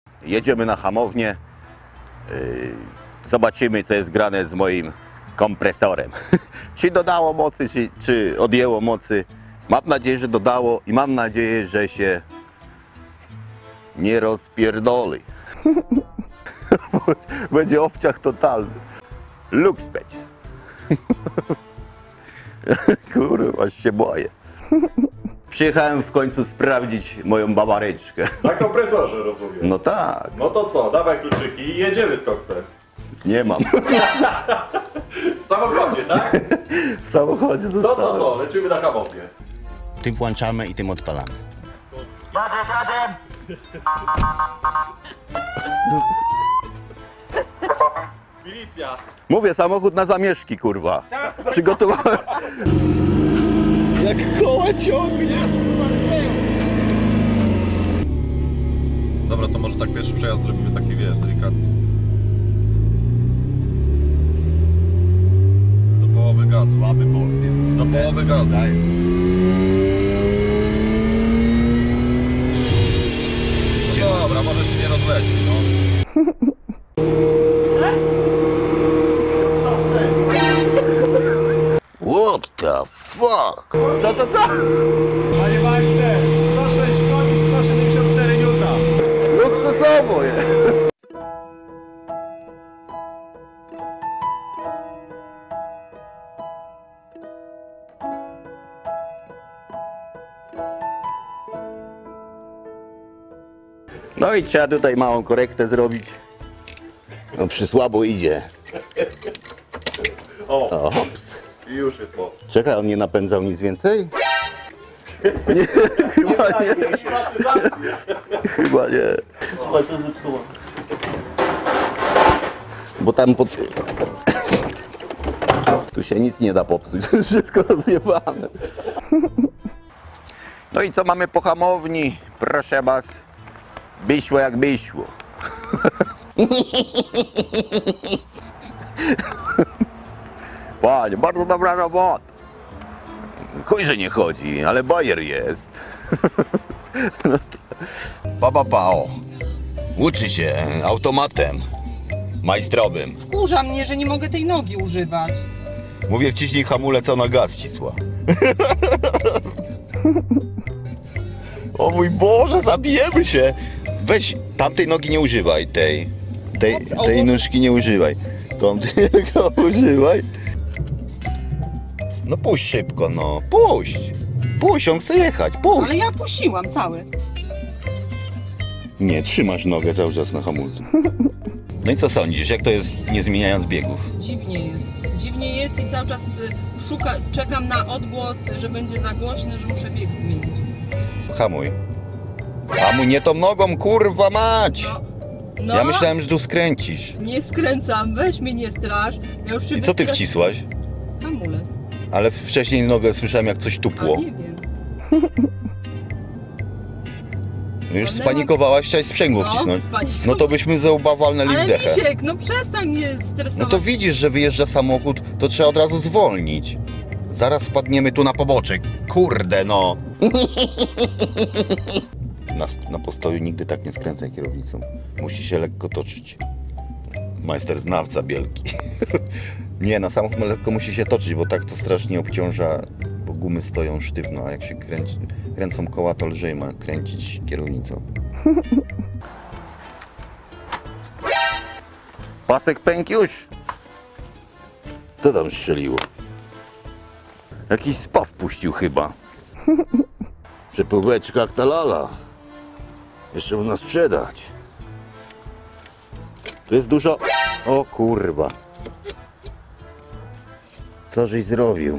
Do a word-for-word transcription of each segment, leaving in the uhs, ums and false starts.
Jedziemy na hamownię. Yy, zobaczymy, co jest grane z moim kompresorem. Czy dodało mocy, czy, czy odjęło mocy. Mam nadzieję, że dodało i mam nadzieję, że się nie rozpierdoli. Będzie obciach totalny. Luks będzie. Kurwa, aż się boję. Przyjechałem w końcu sprawdzić moją babareczkę. Na kompresorze rozumiem. No tak, No to co, dawaj kluczyki i jedziemy z koksem. nie mam. W samochodzie, tak? W samochodzie No to zostałem. co, lecimy na hamownię. Tym włączamy i tym odpalamy. Milicja. Mówię, samochód na zamieszki, kurwa. Przygotowałem. Jak koła ciągnie. Dobra, to może tak pierwszy przejazd zrobimy taki, wiesz, delikatnie. Do połowy gazu. Słaby most jest. Do połowy gazu. Daj. Dobra, może się nie rozleci, no. What the fuck? Co, co, co? Panie Majster, sto sześć koni, sto siedemdziesiąt cztery niuta. Luksusowo jest. No i trzeba tutaj małą korektę zrobić. No przysłabo idzie. O, O, hops. i już jest moc. Czekaj, on nie napędzał nic więcej? Nie, chyba nie. Chyba nie. Słuchaj, co zepsuło? Bo tam pod... Tu się nic nie da popsuć, wszystko rozjebane. No i co mamy po hamowni? Proszę was, wyszło jak wyszło. Panie, bardzo dobra robota. Chuj, że nie chodzi, ale bajer jest. No to... Baba Pao uczy się automatem majstrowym. Wkurza mnie, że nie mogę tej nogi używać. Mówię, wciśnij hamulec, a na gaz wcisła. O mój Boże, zabijemy się. Weź, tamtej nogi nie używaj, tej. Tej, tej nóżki nie używaj. Tą tylko używaj. No puść szybko, no. Puść. Puść, on chce jechać, puść. Ale ja puściłam cały. Nie, trzymasz nogę cały czas na hamulcu. No i co sądzisz, jak to jest nie zmieniając biegów? Dziwnie jest. Dziwnie jest i cały czas y, szuka, czekam na odgłos, że będzie za głośno, że muszę bieg zmienić. Hamuj. Hamuj, nie tą nogą, kurwa mać! No, no Ja myślałem, że tu skręcisz. nie skręcam, weź mnie nie strasz. Ja już I co ty wcisłaś? Hamulec. Ale wcześniej nogę słyszałem, jak coś A tupło. nie wiem. No już One spanikowałaś, chciałaś sprzęgło No, wcisnąć. spanikowałam. No to byśmy zauba walnęli Ale w dechę. Misiek, no przestań mnie stresować. No to widzisz, że wyjeżdża samochód, to trzeba od razu zwolnić. Zaraz spadniemy tu na poboczek. Kurde no. Na, na postoju nigdy tak nie skręcaj kierownicą. Musi się lekko toczyć. Majster znawca wielki. Nie, na samochód lekko musi się toczyć, bo tak to strasznie obciąża, bo gumy stoją sztywno, a jak się kręci, kręcą koła, to lżej ma kręcić kierownicą. Pasek pękł już. Co tam strzeliło? Jakiś spaw puścił chyba. Przepływeczka jak ta lala. Jeszcze można sprzedać. Tu jest dużo... O kurwa. Co żeś zrobił?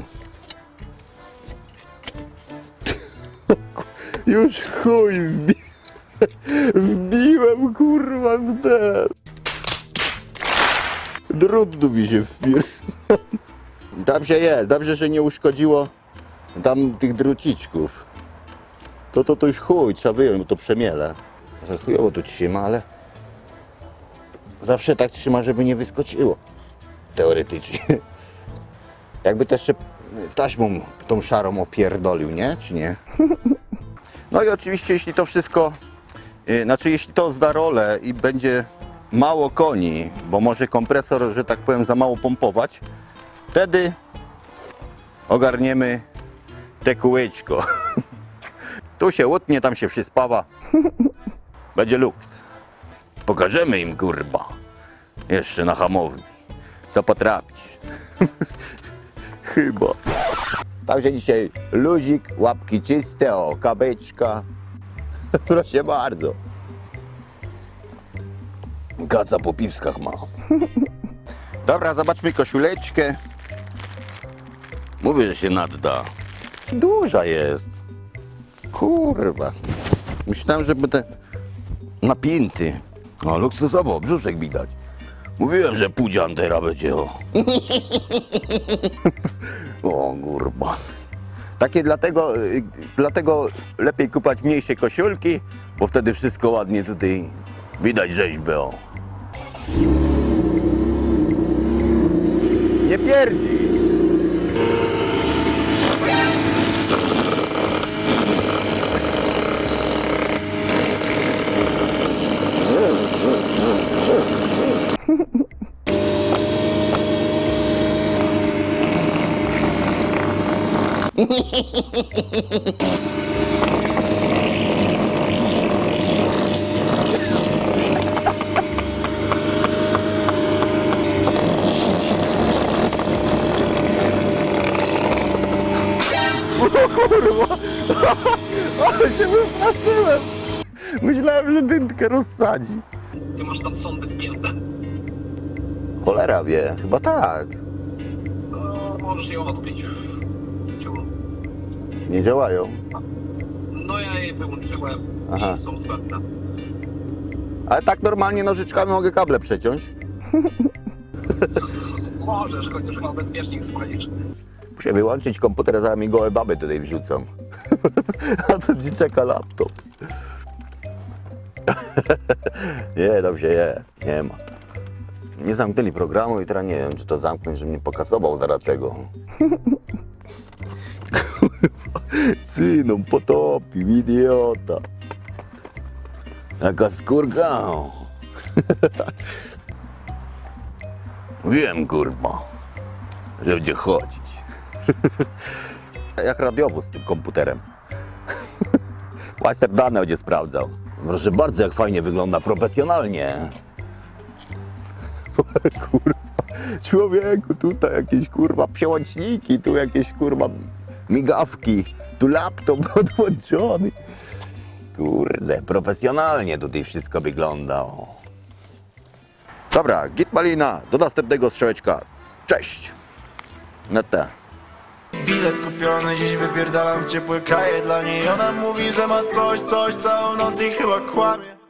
Już chuj wbi... wbiłem kurwa w ten. Drut tu mi się wpił. Tam się jest. Dobrze, że nie uszkodziło tam tych druciczków. To to, to już chuj, trzeba wyjąć, bo to przemiele. Chujowo tu trzyma, ale zawsze tak trzyma, żeby nie wyskoczyło. Teoretycznie. Jakby też jeszcze taśmą tą szarą opierdolił, nie? Czy nie? No i oczywiście, jeśli to wszystko Yy, Znaczy, jeśli to zda rolę i będzie mało koni, bo może kompresor, że tak powiem, za mało pompować, wtedy ogarniemy te kółeczko. Tu się łutnie, tam się przyspawa. Będzie luks. Pokażemy im, kurwa. Jeszcze na hamowni. Co potrafisz. Chyba. Także dzisiaj luzik, łapki czyste, o, kabeczka. Proszę bardzo. Kaca po piwskach ma. Dobra, zobaczmy koszuleczkę. Mówię, że się nadda. Duża jest. Kurwa. Myślałem, że będę napięty. No, luksusowo, brzuszek widać. Mówiłem, że pudzian teraz będzie, o. O, kurwa. Takie dlatego, y, dlatego lepiej kupować mniejsze koszulki, bo wtedy wszystko ładnie tutaj widać rzeźbę, o. Nie pierdzi. Kurwa, ale się wystraszyłem. Myślałem, że dętkę rozsadzi. Ty masz tam sondy wpięte? Cholera wie, chyba tak. No, możesz ją odpiąć. Ciu. Nie działają. No ja je wyłączyłem. Aha. I są zbędne. Ale tak normalnie nożyczkami mogę kable przeciąć. Możesz, chociaż chyba bezpiecznik spalisz. Muszę wyłączyć komputer, zaraz mi gołe baby tutaj wrzucą. A co ci czeka laptop? Nie, dobrze jest, nie ma. Nie zamknęli programu i teraz nie wiem, czy to zamknąć, że mnie pokasował zaraz tego. Synom potopił, idiota. Jaka skórka. Wiem, kurwa, że będzie chodzić. Jak radiowóz z tym komputerem. Majster dane będzie sprawdzał. Proszę bardzo, jak fajnie wygląda, profesjonalnie. Kurwa, człowieku, tutaj jakieś kurwa przełączniki, tu jakieś kurwa migawki, tu laptop podłączony. Kurde, profesjonalnie tutaj wszystko wygląda. O. Dobra, git malina, do następnego strzałeczka. Cześć! No tak. Bilet kupiony, dziś wypierdalam w ciepłe kraje. Dla niej ona mówi, że ma coś, coś całą noc i chyba kłamie.